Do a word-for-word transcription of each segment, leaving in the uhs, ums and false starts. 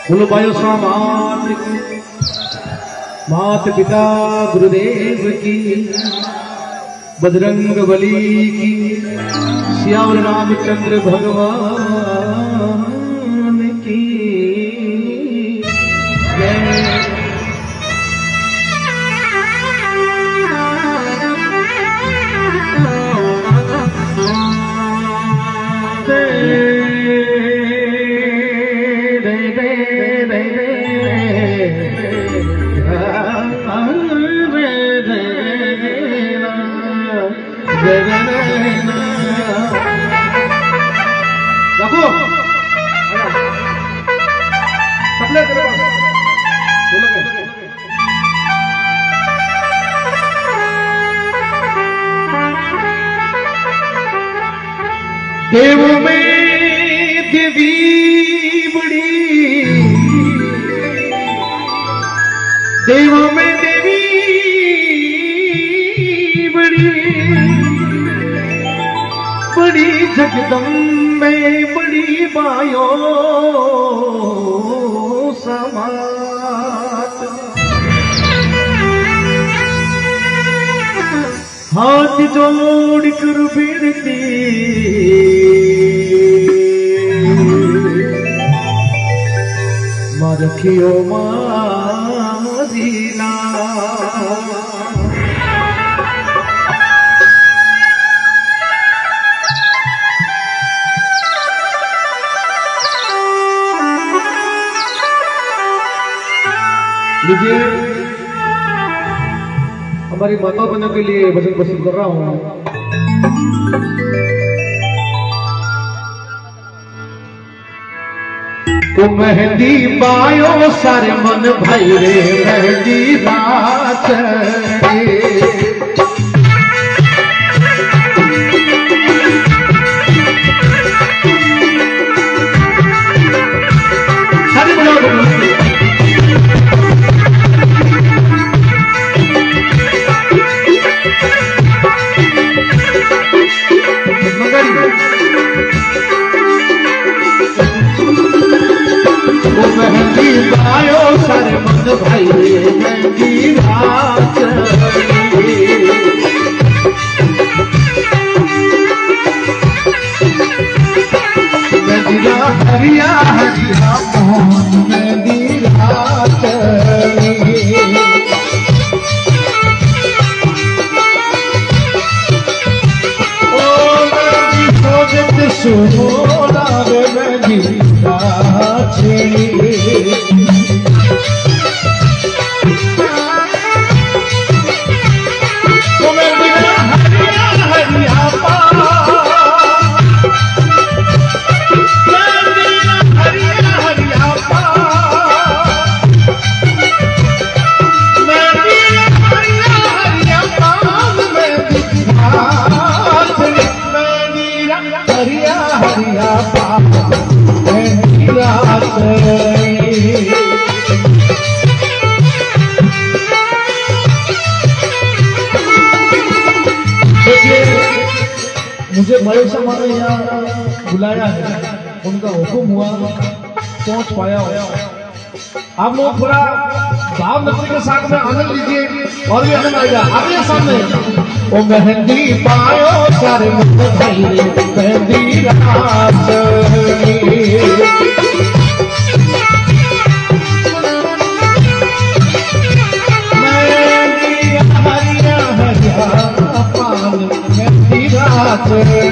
बोलो भाइयों समात की, मात पिता गुरुदेव की, बजरंग बली की, श्याम रामचंद्र भगवान की जय। देखो सबले तेरे पास बोलो के देव में देवी बड़ी, देव में देवी बड़ी, बड़ी जगदम्बे बड़ी बायो समात। हाथ जोड़ कर बिरती मां रखियो मादीना। लीजिए हमारी माता बहनों के लिए भजन प्रस्तुत कर रहा हूं। ओ मेहंदी पायो सारे मन भाई रे मेहंदी रात मेहंदी पायो सारे मन भाई मेहंदी रात मेहंदिया हरिया हरिया मोहन मेहंदी रात ओ मेहंदी सोजत सुनोला रे मेहंदी रात मुझे बड़े समारोह यहाँ बुलाया है, उनका हुक्म हुआ पहुंच पाया हो। आप लोग थोड़ा भाव नृत्य के साथ में आनंद लीजिए और भी आनंद आएगा। आगे सामने ओ मेहंदी पायो सारे मन भाई मेहंदी रात हरिया हरिया पान मेहंदी रात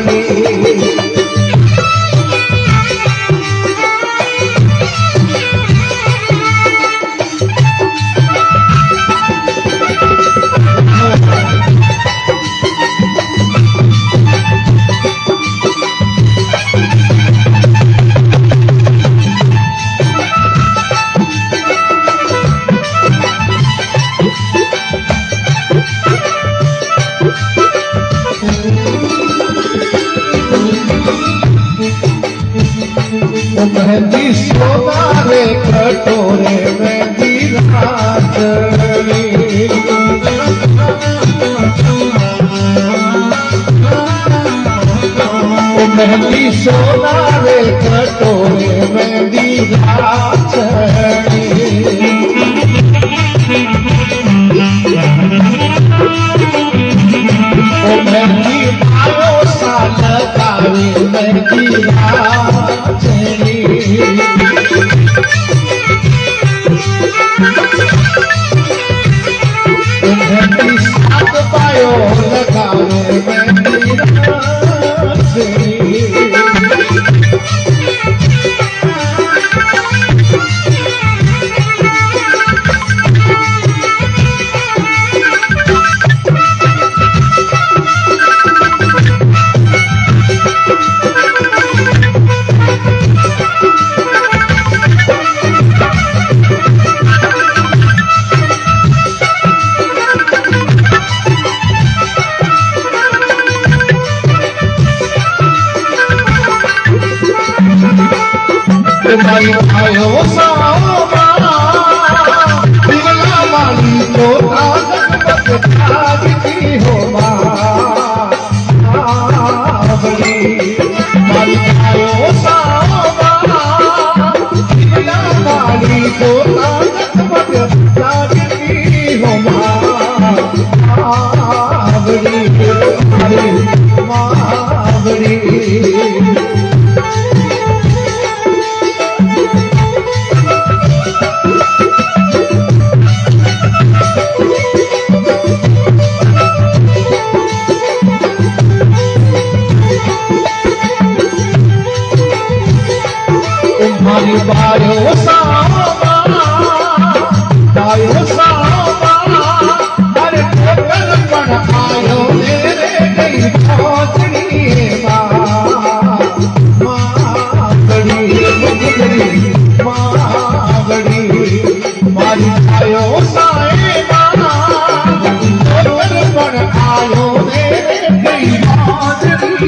मेहंदी सोना रे कटोरे मेहंदी रात मेहंदी सोना रे कटोरे मेहंदी रात माई आयो सामा दिवला वाली तो ताजत ताजती हो मावड़ी माई आयो सामा दिवला वाली तो ताजत ताजती हो मावड़ी मावड़ी तुम्हारी बायो सामा बायो सामा अरे ठोकर पर आयो मेरे कई पहुंचनी मावड़ी मुगरी मावड़ी मारी आयो सामा ठोकर पर आयो मेरे कई पहुंचनी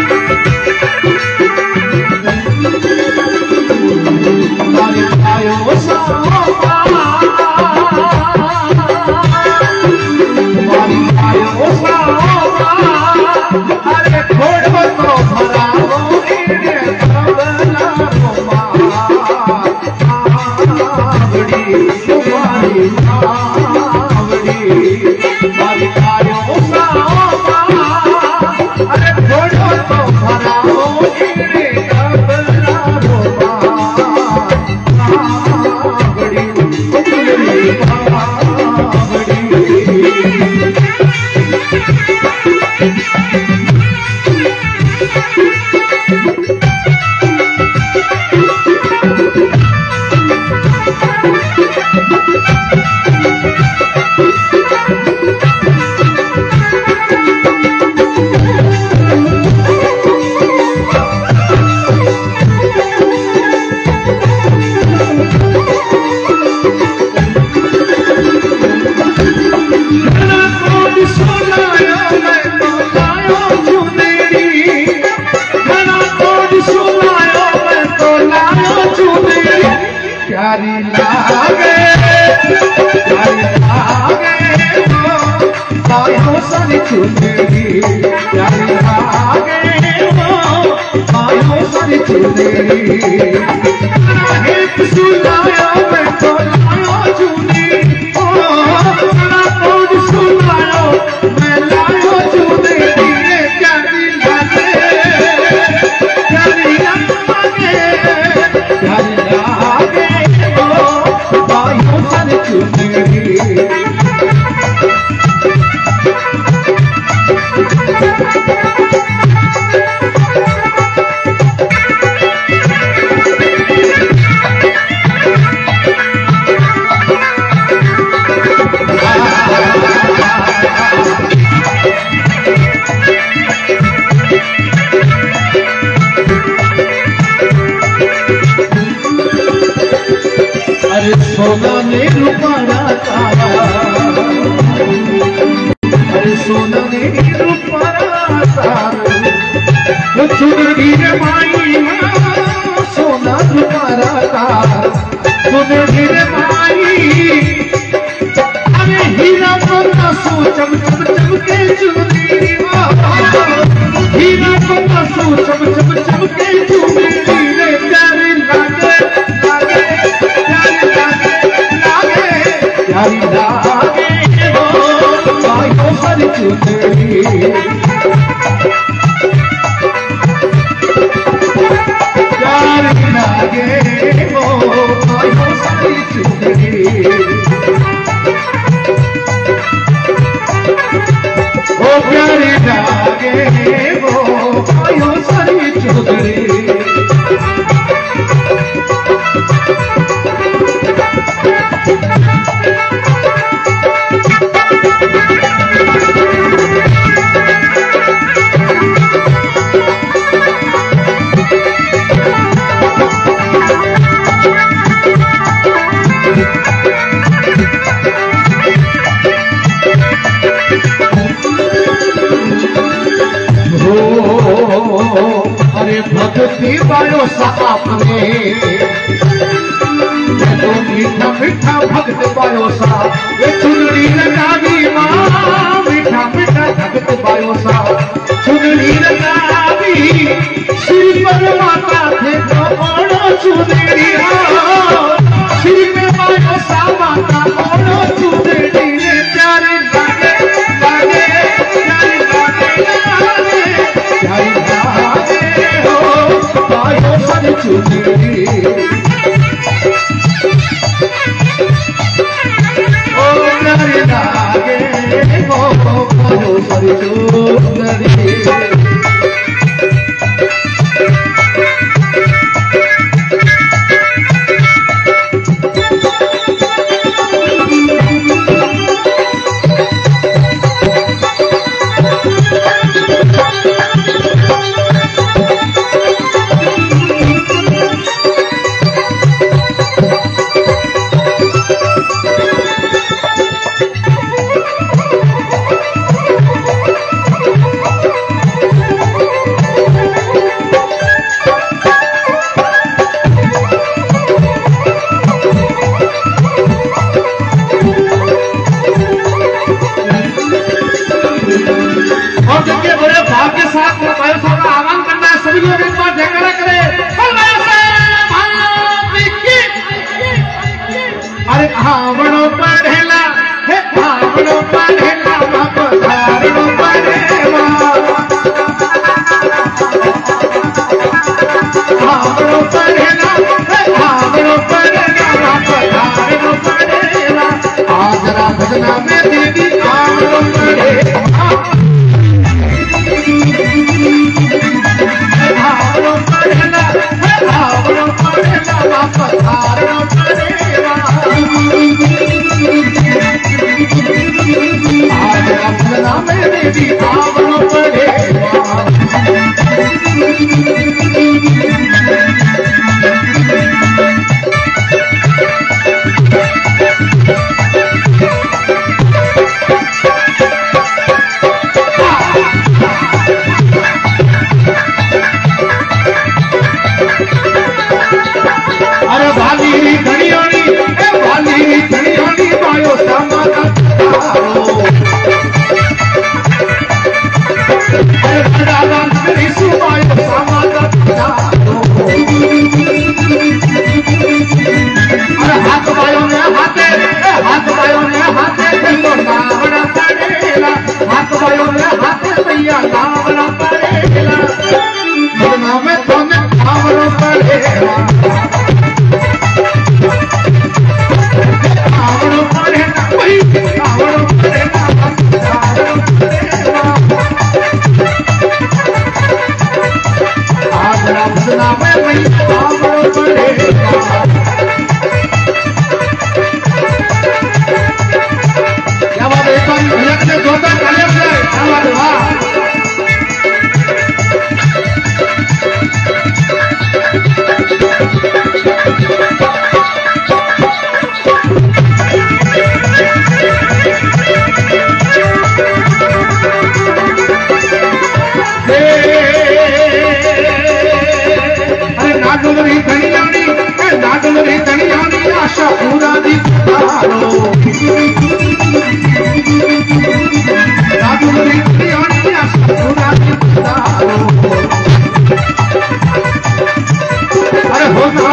I प्यारी लागे प्यारी लागे मायो सारी चुनरी प्यारी लागे मायो सारी चुनरी एक सुनाया मैं तो लायो चुनी ना कौन सुनायो मैं लायो चुनी प्यारी लागे प्यारी लागे प्यारी लागे ओ मायो सारी चुनरी अरे सोना ने रूपारा तारा अरे सोना ने रूपारा तारा वो चुनरी रे माई सोना रूपारा तारा चुनरी रे माई अरे हीरा पन्ना सो चम चम चम के चुनरी हीरा पन्ना सो चम चम चम के चुनरी रे प्यारी लागे लागे प्यारी लागे हो मायो सारी चुनरी प्यारी लागे हो मायो सारी चुनरी ओ प्यारी लागे हो मायो सारी चुनरी अरे भक्ति बायो साप ने तो मीठा मीठा भक्त बायो सा ये चुनरी लगावी माँ मीठा मीठा भक्त बायो सा चुनरी लगावी श्री पर माता थे तो ओढ़ो चुनरी श्री में बायो सा माता ओढ़ो चुनरी ने प्यारी लागे लागे प्यारी लागे लागे प्यारी मायो सारी चुनरी ओ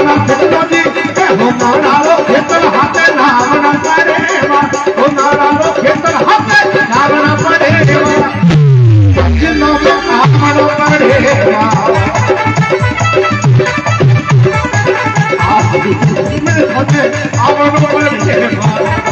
मुंडाना खेतलो जी हो नारालो खेतल हाथे नावना पड़ेवा हो नारालो खेतल हाथे नावना पड़ेवा जिनो में आवणो पड़ेवा आप में हाथे आवणो पड़ेवा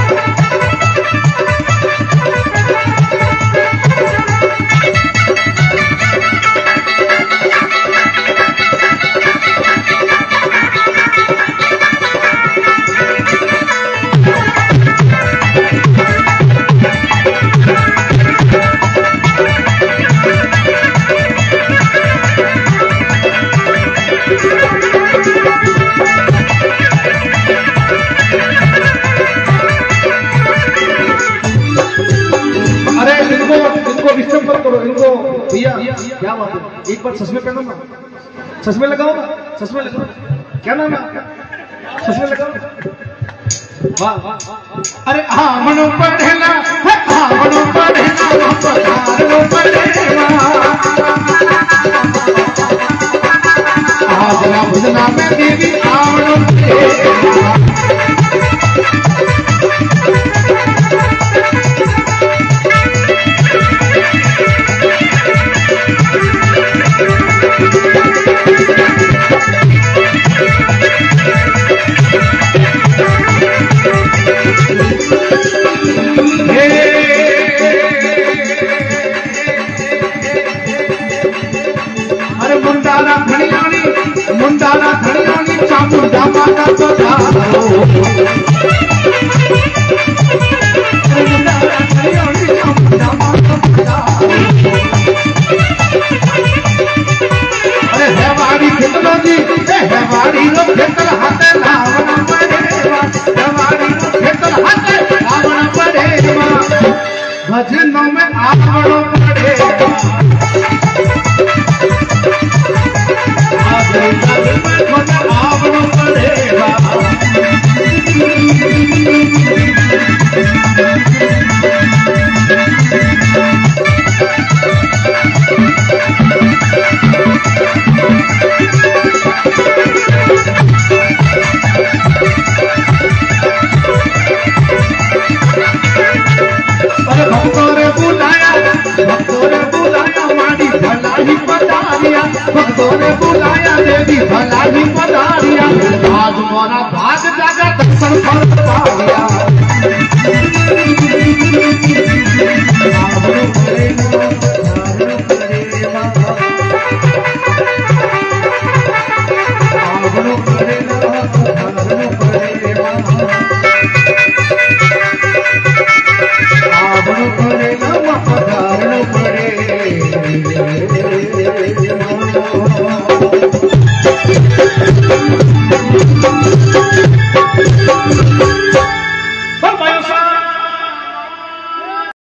इनको भैया क्या बात है, एक बार चश्मे पहनो ना, चश्मे लगाओ ना, चश्मे लगाओ, क्या नाम है, चश्मे लगाओ। वाह वाह, अरे आमनो पढ़ेला आमनो पढ़ेला आमनो पढ़ेला आज ना भजना में देवी आमनो पढ़ेला मुंडाना खड़ियानी मुंडाना खड़ियानी चामुंडा माता पधारो मुंडाना खड़ियानी चामुंडा माता पधारो अरे है वाड़ी खेतलो जी है वाड़ी लो खेतल हाथे नावना पड़ेवा है वाड़ी लो खेतल हाथे नावना पड़ेवा भजनों में आवणो पड़ेवा आवणो पड़ेगा अरे भक्तों ने बुलाया भक्तों ने बुलाया माड़ी भला ही पधारिया भक्तों ने बुलाया देवी भला ही पधारिया आज मोरा भाग जागा दर्शन फल पाया आवणो पड़ेगा आवणो पड़ेगा आवणो पड़ेगा आवणो पड़ेगा पधारणो पड़ेगा